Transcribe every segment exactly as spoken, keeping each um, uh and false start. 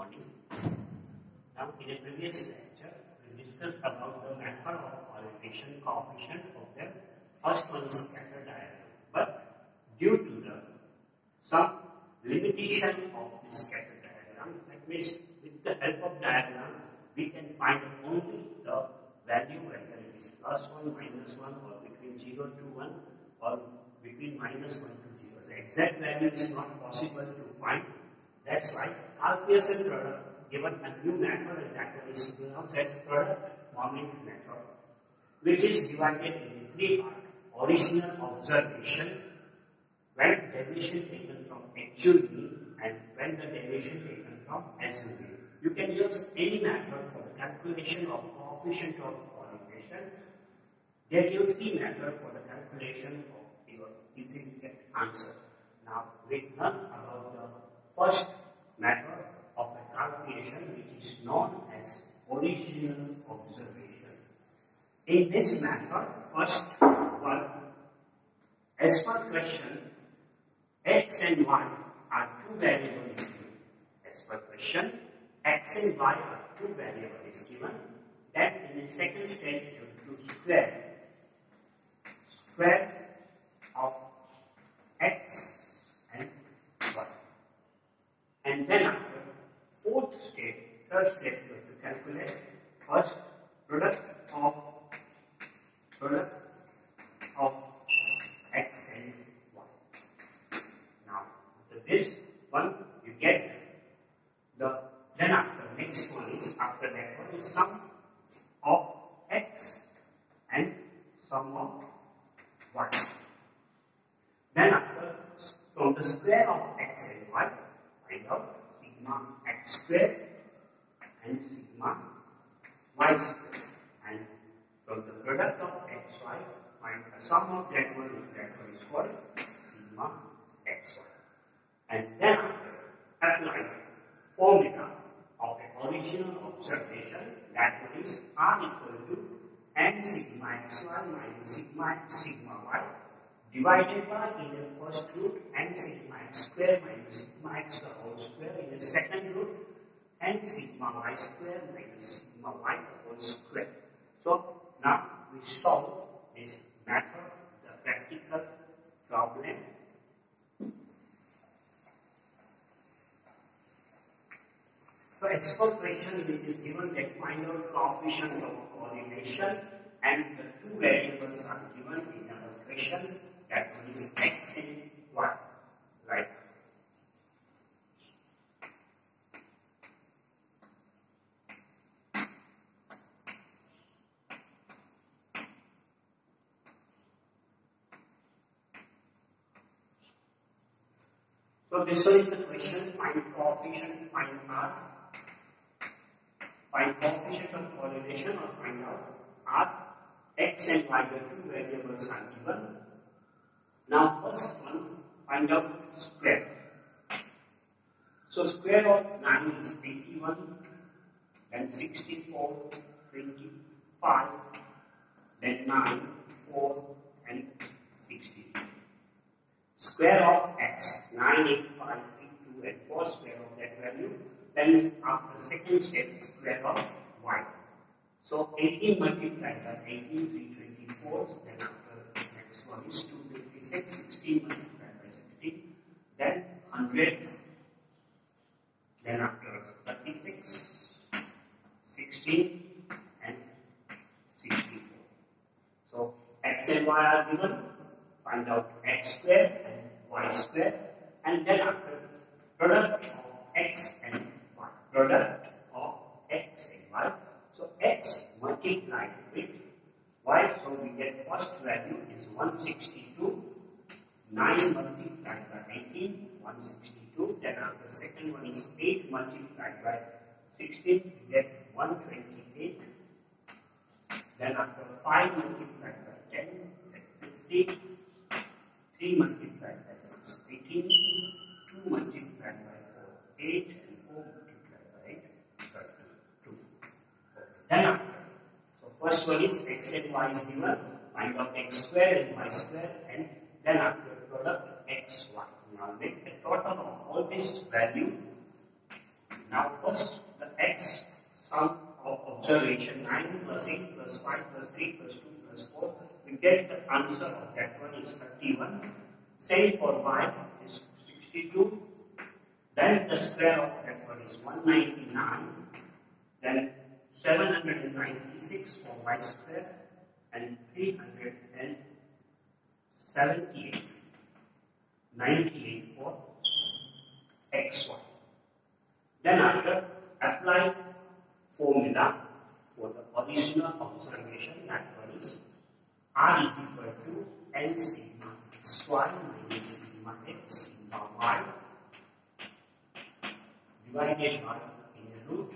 morning. Now, in a previous lecture, we discussed about the method of correlation coefficient of the first one is scatter diagram. But due to the some limitation of the scatter diagram, that means with the help of diagram, we can find only the value, whether it is plus one, minus one, or between zero to one, or between minus one to zero. The exact value is not possible to find. That's why calculation product given a new method, and that one is given out as product moment method, which is divided into three parts. Original observation, when deviation taken from actual mean, and when the deviation taken from assumed mean. You can use any method for the calculation of coefficient of correlation. There are three methods for the calculation of your easy answer. Now we learn about the first method of the calculation, which is known as original observation. In this method, first one, as per question, x and y are two variables given. As per question, x and y are two variables given. Then in the second step, you have to square square of x and y. And then after fourth step, third step, you have to calculate first product of product of x and y. Now, after this one, you get the, then after next one is, after that one is sum of x and sum of y. Then after, from the square of x and y, find out sigma x square and sigma y square. And from the product of xy, find the sum of that one is that one is called sigma xy. And then after, apply formula of the original observation, that one is r equal to n sigma xy minus sigma x sigma y divided by, in the first root, n sigma x square minus sigma x the whole square, in the second root, n sigma y square minus sigma y the whole square. So now we solve this method, the practical problem. So as per question, it is given that find out coefficient of correlation, and the two variables are given in our question, that one is x and y. Right. So this one is the question, find coefficient, find r. Find coefficient of correlation or find out r. X and y, the two variables are given. Now first one, find out square. So square of nine is eighty-one, then sixty-four, twenty-five, then nine, four, and sixty-two. Square of x, nine, eight, five, three, two, and four, square of that value. Then after second step, square of y. So eighteen multiplied by eighteen, three hundred twenty-four. Then after next one is two hundred fifty-six, sixteen multiplied by sixteen. Then one hundred. Then after thirty-six, sixteen, and sixty-four. So x and y are given. Find out x square and y square. And then after product of x and y. Product of x and y. So x multiplied with y, so we get first value is one hundred sixty-two, nine multiplied by eighteen, one hundred sixty-two, then after second one is eight multiplied by sixteen, we get one hundred twenty-eight, then after five multiplied by ten, fifty, three multiplied by six, eighteen, two multiplied by four, eight, and four multiplied by eight, thirty-two. Then after, so first one is x and y is given, find out x square and y square, and then after product x, y. Now make a total of all this value. Now first observation nine plus eight plus five plus three plus two plus four, we get the answer of that one is thirty-one. Same for y is sixty-two. Then the square of that one is one hundred ninety-nine. Then seven hundred ninety-six for y square and three hundred seventy-eight. ninety-eight for xy. Then after apply formula for the original observation, that one is R is equal to N sigma xy minus sigma x sigma y divided by in a root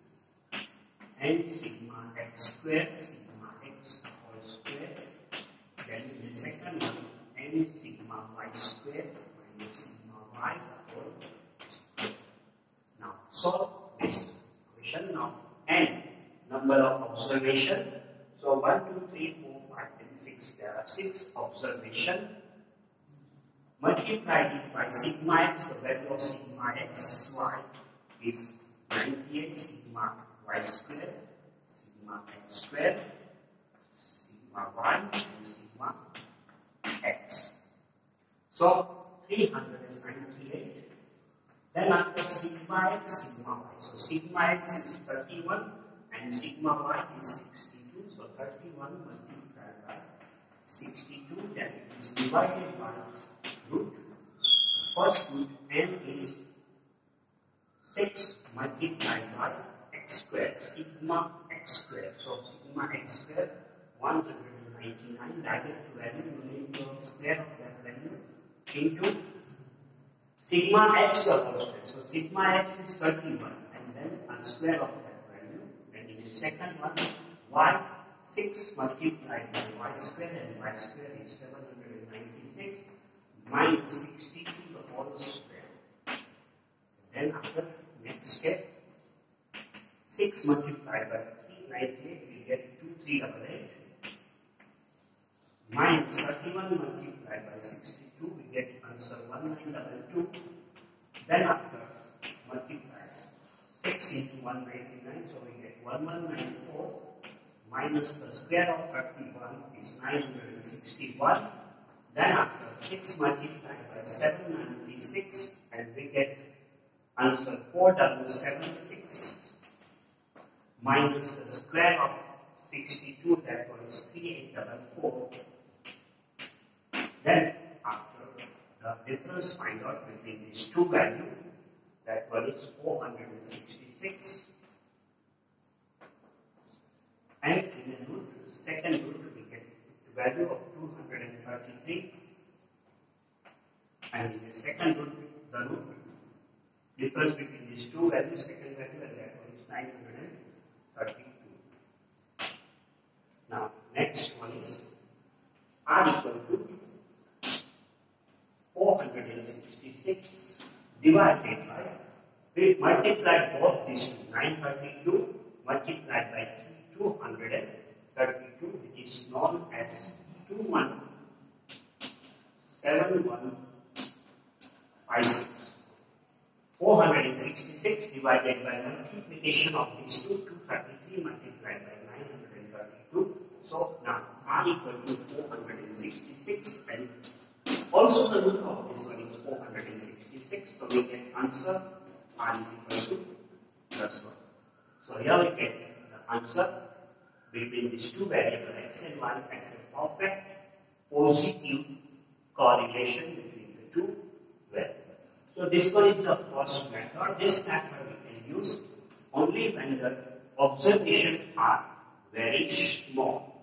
N sigma x squared sigma x whole square. Then in the second one N sigma y squared minus sigma y whole square. Now solve this question. Now N number of observation. So one, two, three, four, five, and six. There are six observation. Multiplied it by sigma x. The value of sigma x y is ninety-eight sigma y squared, sigma x squared, sigma y, and sigma x. So three hundred is ninety-eight. Then after sigma x, sigma y. So sigma x is thirty-one and sigma y is sixty-two. So thirty-one multiplied by sixty-two, then it is divided by root. First root n is six multiplied by x squared, sigma x squared. So sigma x squared, one hundred ninety-nine, direct value, you need the square of that value into sigma x the whole square. So sigma x is thirty-one and then a square of that value. And in the second one, y, six multiplied by y square, and y square is seven hundred ninety-six minus sixty-two the whole square. And then after next step, six multiplied by three hundred ninety-eight, we get two thousand three hundred eighty-eight. Minus thirty-one multiplied by sixty-two, we get answer one thousand nine hundred twenty-two. Then after multiply six into one hundred ninety-nine, so we get one thousand one hundred ninety-four. Minus the square of thirty-one is nine hundred sixty-one. Then after six multiplied by seven hundred ninety-six, and we get answer four thousand seven hundred seventy-six minus the square of sixty-two, that was three thousand eight hundred forty-four. Then after the difference find out between these two values, that one is four hundred sixty-six. And in the root, second root, we get the value of two hundred thirty-three. And in the second root, the root difference between these two values, second value and that one is nine hundred thirty-two. Now, next one is R equal to four hundred sixty-six divided by, we multiply both these two, nine hundred thirty-two multiplied by two hundred thirty-two, which is known as two one seven one five six. four hundred sixty-six divided by multiplication of these two, two hundred thirty-three multiplied by nine hundred thirty-two. So now R equal to four hundred sixty-six, and also the root of this one is four hundred sixty-six. So we get answer R is equal to plus one. So here we get the answer between these two variables x and y as a perfect positive correlation between the two variables. So this one is the first method. This method we can use only when the observations are very small.